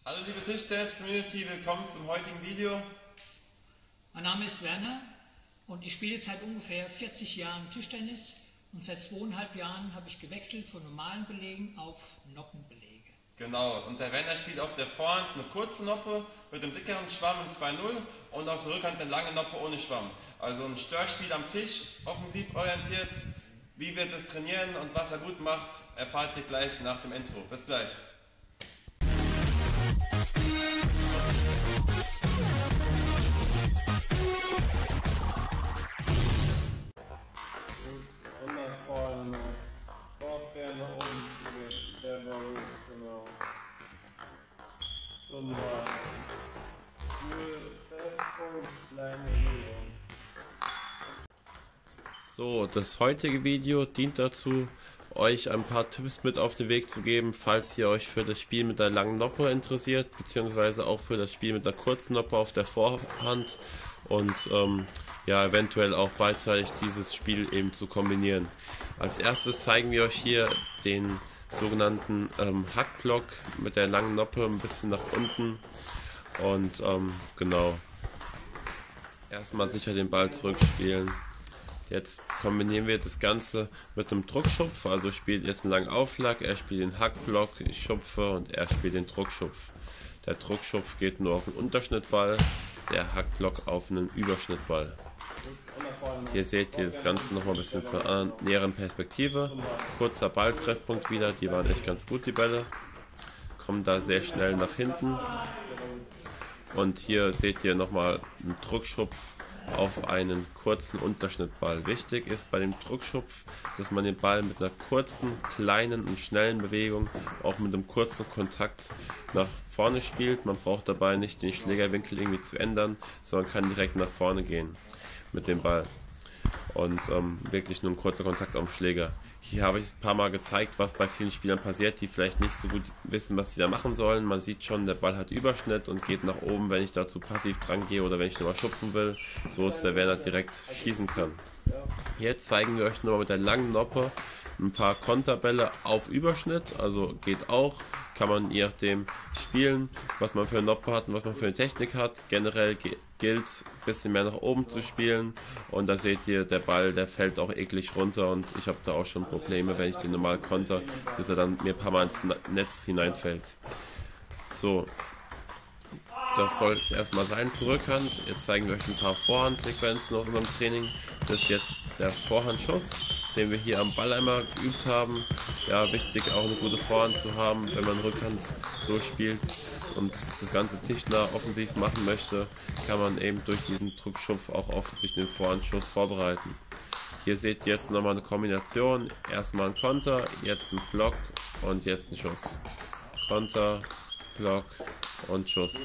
Hallo liebe Tischtennis-Community, willkommen zum heutigen Video. Mein Name ist Werner und ich spiele seit ungefähr 40 Jahren Tischtennis und seit 2,5 Jahren habe ich gewechselt von normalen Belegen auf Noppenbelege. Genau, und der Werner spielt auf der Vorhand eine kurze Noppe mit einem dickeren Schwamm in 2-0 und auf der Rückhand eine lange Noppe ohne Schwamm. Also ein Störspiel am Tisch, offensiv orientiert. Wie wir das trainieren und was er gut macht, erfahrt ihr gleich nach dem Intro. Bis gleich. Und nach vorne, Vorstern nach oben zu der Ball, genau. Super. Treffpunkt, kleine Bewegung. So, das heutige Video dient dazu, euch ein paar Tipps mit auf den Weg zu geben, falls ihr euch für das Spiel mit der langen Noppe interessiert, beziehungsweise auch für das Spiel mit der kurzen Noppe auf der Vorhand und ja, eventuell auch beidseitig dieses Spiel eben zu kombinieren. Als erstes zeigen wir euch hier den sogenannten Hackblock mit der langen Noppe ein bisschen nach unten und genau, erstmal sicher den Ball zurückspielen. Jetzt kombinieren wir das Ganze mit einem Druckschupf, also spielt jetzt einen langen Aufschlag, er spielt den Hackblock, ich schupfe und er spielt den Druckschupf. Der Druckschupf geht nur auf einen Unterschnittball, der Hackblock auf einen Überschnittball. Hier seht ihr das Ganze nochmal ein bisschen von einer näheren Perspektive. Kurzer Balltreffpunkt wieder, die waren echt ganz gut, die Bälle. Kommen da sehr schnell nach hinten. Und hier seht ihr nochmal einen Druckschupf auf einen kurzen Unterschnittball. Wichtig ist bei dem Druckschupf, dass man den Ball mit einer kurzen, kleinen und schnellen Bewegung, auch mit einem kurzen Kontakt nach vorne spielt. Man braucht dabei nicht den Schlägerwinkel irgendwie zu ändern, sondern kann direkt nach vorne gehen mit dem Ball. Und wirklich nur ein kurzer Kontakt am Schläger. Hier habe ich ein paar Mal gezeigt, was bei vielen Spielern passiert, die vielleicht nicht so gut wissen, was sie da machen sollen. Man sieht schon, der Ball hat Überschnitt und geht nach oben, wenn ich dazu passiv dran gehe oder wenn ich nochmal schupfen will, so dass der Werner direkt schießen kann. Jetzt zeigen wir euch nochmal mit der langen Noppe ein paar Konterbälle auf Überschnitt, also geht auch, kann man je nachdem spielen, was man für eine Noppe hat und was man für eine Technik hat. Generell gilt, ein bisschen mehr nach oben zu spielen und da seht ihr, der Ball, der fällt auch eklig runter und ich habe da auch schon Probleme, wenn ich den normal konter, dass er dann mir ein paar Mal ins Netz hineinfällt. So, das soll es erstmal sein zur Rückhand. Jetzt zeigen wir euch ein paar Vorhandsequenzen aus unserem Training. Das ist jetzt der Vorhandschuss, den wir hier am Ball einmal geübt haben. Ja, wichtig auch eine gute Vorhand zu haben, wenn man Rückhand so spielt und das ganze tischnah offensiv machen möchte, kann man eben durch diesen Druckschupf auch oft sich den Vorhandschuss vorbereiten. Hier seht ihr jetzt nochmal eine Kombination, erstmal ein Konter, jetzt ein Block und jetzt ein Schuss. Konter, Block und Schuss.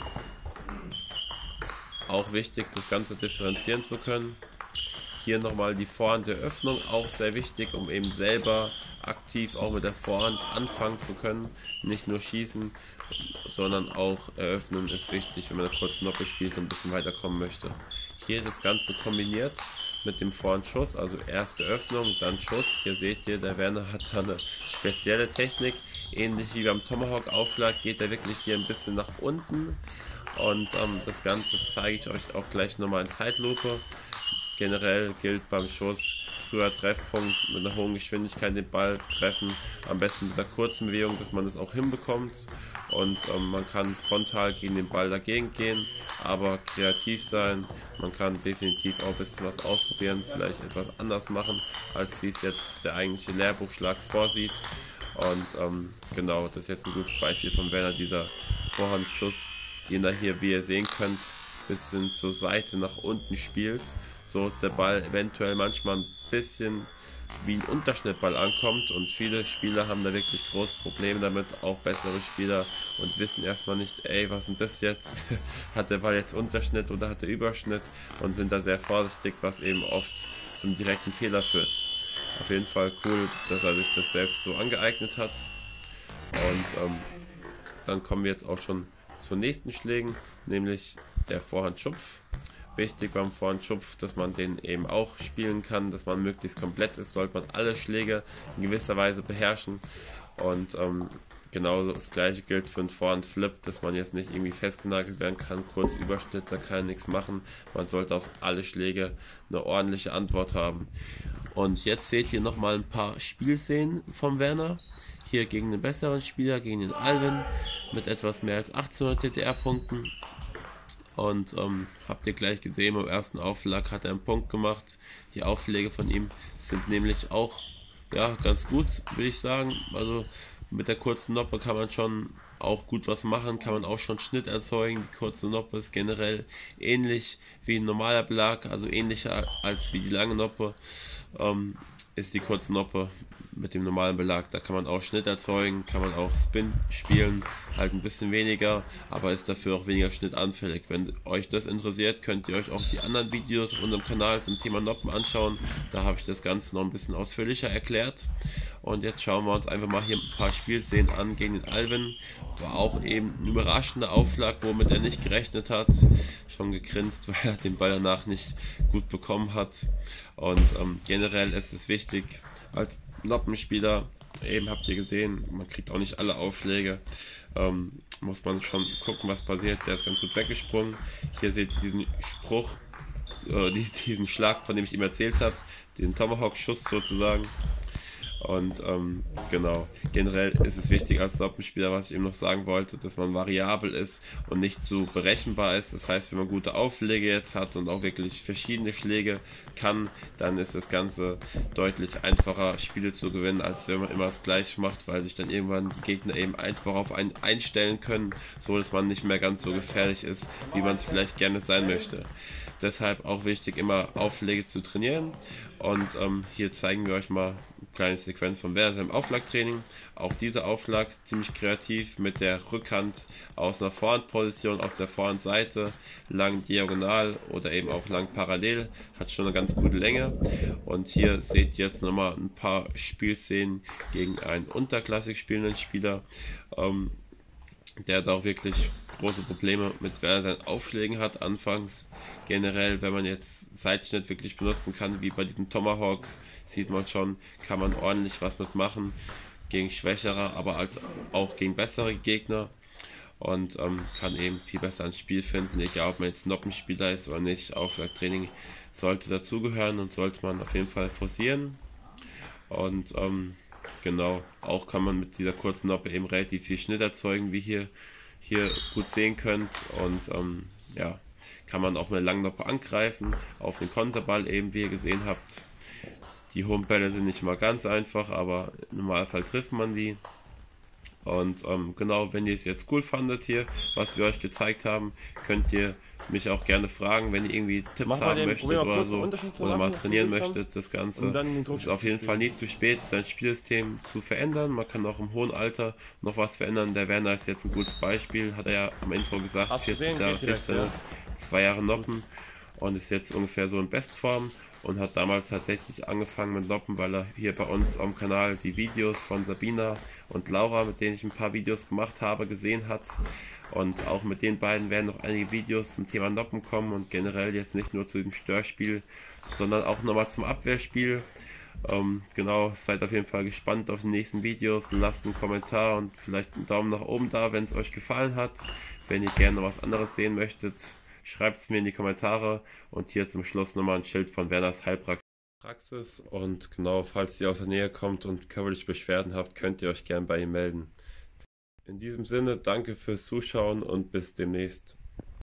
Auch wichtig, das Ganze differenzieren zu können. Hier nochmal die Vorhanderöffnung, auch sehr wichtig, um eben selber aktiv auch mit der Vorhand anfangen zu können. Nicht nur schießen, sondern auch eröffnen ist wichtig, wenn man eine kurze Noppe spielt und ein bisschen weiterkommen möchte. Hier das Ganze kombiniert mit dem Vorhandschuss, also erste Öffnung, dann Schuss. Hier seht ihr, der Werner hat da eine spezielle Technik. Ähnlich wie beim Tomahawk-Aufschlag geht er wirklich hier ein bisschen nach unten. Und das Ganze zeige ich euch auch gleich nochmal in Zeitlupe. Generell gilt beim Schuss, früher Treffpunkt mit einer hohen Geschwindigkeit den Ball treffen, am besten mit einer kurzen Bewegung, dass man das auch hinbekommt und man kann frontal gegen den Ball dagegen gehen, aber kreativ sein, man kann definitiv auch ein bisschen was ausprobieren, vielleicht etwas anders machen, als wie es jetzt der eigentliche Lehrbuchschlag vorsieht und genau, das ist jetzt ein gutes Beispiel von Werner, dieser Vorhandschuss, den er hier, wie ihr sehen könnt, bisschen zur Seite nach unten spielt. So ist der Ball eventuell manchmal ein bisschen wie ein Unterschnittball ankommt und viele Spieler haben da wirklich große Probleme damit, auch bessere Spieler und wissen erstmal nicht, ey, was ist denn das jetzt? Hat der Ball jetzt Unterschnitt oder hat er Überschnitt und sind da sehr vorsichtig, was eben oft zum direkten Fehler führt. Auf jeden Fall cool, dass er sich das selbst so angeeignet hat und dann kommen wir jetzt auch schon zu nächsten Schlägen, nämlich der Vorhandschupf. Wichtig beim Vorhandschupf, dass man den eben auch spielen kann, dass man möglichst komplett ist, sollte man alle Schläge in gewisser Weise beherrschen und genauso das gleiche gilt für einen Vorhand-Flip, dass man jetzt nicht irgendwie festgenagelt werden kann, kurz Überschnitt, da kann nichts machen. Man sollte auf alle Schläge eine ordentliche Antwort haben. Und jetzt seht ihr nochmal ein paar Spielszenen vom Werner. Hier gegen den besseren Spieler, gegen den Alvin, mit etwas mehr als 1800 TTR-Punkten. Und habt ihr gleich gesehen, beim ersten Aufschlag hat er einen Punkt gemacht. Die Aufschläge von ihm sind nämlich auch ganz gut, würde ich sagen. Also mit der kurzen Noppe kann man schon auch gut was machen, kann man auch schon Schnitt erzeugen. Die kurze Noppe ist generell ähnlich wie ein normaler Belag, also ähnlicher als wie die lange Noppe. Ist die kurze Noppe mit dem normalen Belag. Da kann man auch Schnitt erzeugen, kann man auch Spin spielen, halt ein bisschen weniger, aber ist dafür auch weniger schnittanfällig. Wenn euch das interessiert, könnt ihr euch auch die anderen Videos auf unserem Kanal zum Thema Noppen anschauen. Da habe ich das Ganze noch ein bisschen ausführlicher erklärt. Und jetzt schauen wir uns einfach mal hier ein paar Spielszenen an gegen den Alvin. War auch eben ein überraschender Aufschlag, womit er nicht gerechnet hat. Schon gegrinst, weil er den Ball danach nicht gut bekommen hat. Und generell ist es wichtig, als Noppenspieler, eben habt ihr gesehen, man kriegt auch nicht alle Aufschläge. Muss man schon gucken, was passiert. Der ist ganz gut weggesprungen. Hier seht ihr diesen Spruch, diesen Schlag, von dem ich ihm erzählt habe, den Tomahawk-Schuss sozusagen. Und genau, generell ist es wichtig als Noppenspieler, was ich eben noch sagen wollte, dass man variabel ist und nicht so berechenbar ist. Das heißt, wenn man gute Aufschläge jetzt hat und auch wirklich verschiedene Schläge kann, dann ist das Ganze deutlich einfacher, Spiele zu gewinnen, als wenn man immer das Gleiche macht, weil sich dann irgendwann die Gegner eben einfach auf einen einstellen können, so dass man nicht mehr ganz so gefährlich ist, wie man es vielleicht gerne sein möchte. Deshalb auch wichtig, immer Aufschläge zu trainieren. Und hier zeigen wir euch mal eine kleine Sequenz von Werner im Aufschlagtraining. Auch dieser Aufschlag ziemlich kreativ mit der Rückhand aus einer Vorhandposition, aus der Vorhandseite, lang diagonal oder eben auch lang parallel, hat schon eine ganz gute Länge. Und hier seht ihr jetzt nochmal ein paar Spielszenen gegen einen unterklassig spielenden Spieler, der hat auch wirklich große Probleme mit seinen Aufschlägen hat anfangs. Generell, wenn man jetzt Seitschnitt wirklich benutzen kann, wie bei diesem Tomahawk, sieht man schon, kann man ordentlich was mitmachen gegen schwächere, aber auch gegen bessere Gegner und kann eben viel besser ans Spiel finden, egal ob man jetzt Noppenspieler ist oder nicht. Aufschlagtraining sollte dazugehören und sollte man auf jeden Fall forcieren. Und genau, auch kann man mit dieser kurzen Noppe eben relativ viel Schnitt erzeugen, wie hier gut sehen könnt. Und kann man auch mit einer langen Noppe angreifen, auf den Konterball eben, wie ihr gesehen habt. Die hohen Bälle sind nicht immer ganz einfach, aber im Normalfall trifft man die. Und genau, wenn ihr es jetzt cool fandet hier, was wir euch gezeigt haben, könnt ihr mich auch gerne fragen, wenn ihr irgendwie Tipps haben möchtet oder so, oder mal trainieren möchtet, das Ganze. Ist auf jeden Fall nie zu spät, sein Spielsystem zu verändern. Man kann auch im hohen Alter noch was verändern. Der Werner ist jetzt ein gutes Beispiel, hat er ja am Intro gesagt, 40 Jahre Tischtennis, 2 Jahre Noppen und ist jetzt ungefähr so in Bestform. Und hat damals tatsächlich angefangen mit Noppen, weil er hier bei uns am Kanal die Videos von Sabina und Laura, mit denen ich ein paar Videos gemacht habe, gesehen hat. Und auch mit den beiden werden noch einige Videos zum Thema Noppen kommen und generell jetzt nicht nur zu dem Störspiel, sondern auch nochmal zum Abwehrspiel. Genau, seid auf jeden Fall gespannt auf die nächsten Videos. Lasst einen Kommentar und vielleicht einen Daumen nach oben da, wenn es euch gefallen hat. Wenn ihr gerne was anderes sehen möchtet, schreibt es mir in die Kommentare. Und hier zum Schluss nochmal ein Schild von Werners Heilpraxis. Und genau, falls ihr aus der Nähe kommt und körperliche Beschwerden habt, könnt ihr euch gern bei ihm melden. In diesem Sinne, danke fürs Zuschauen und bis demnächst.